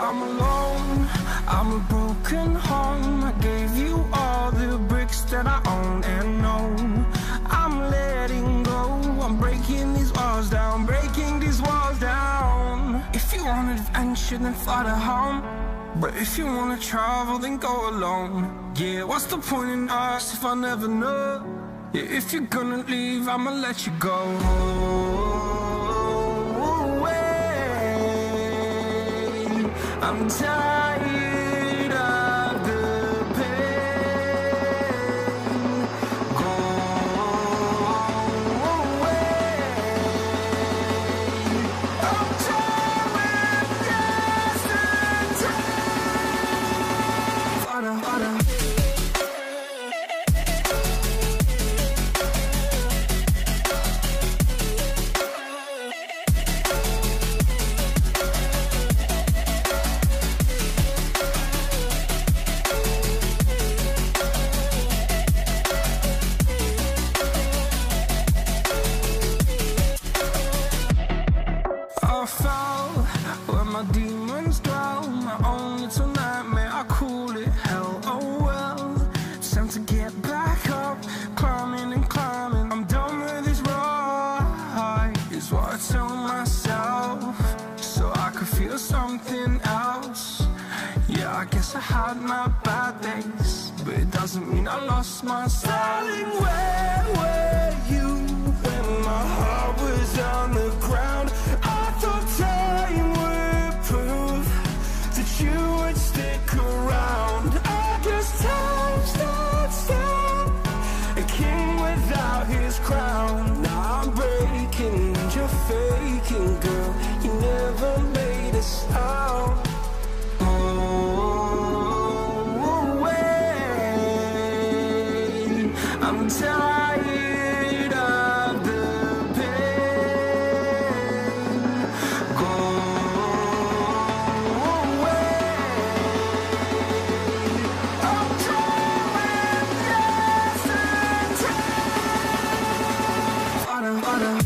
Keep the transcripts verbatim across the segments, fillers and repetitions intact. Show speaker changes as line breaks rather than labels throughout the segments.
I'm alone, I'm a broken home. I gave you all the bricks that I own and know. I'm letting go, I'm breaking these walls down, breaking these walls down. If you want adventure, then fly to home. But if you wanna travel, then go alone. Yeah, what's the point in us if I never know? Yeah, if you're gonna leave, I'ma let you go. Away. I'm tired of the pain. Go away. I'm tired with yesterday. Harder, harder. I had my bad days, but it doesn't mean I lost my styling. Where were you when my heart was on the ground? I thought time would prove that you would stick around. I guess time stood still, a king without his crown. Now I'm breaking and you're faking, girl. You never made a sound. I'm tired of the pain. Go away. I'm tired with yesterday. Harder, harder.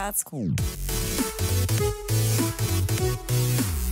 Macht's gut.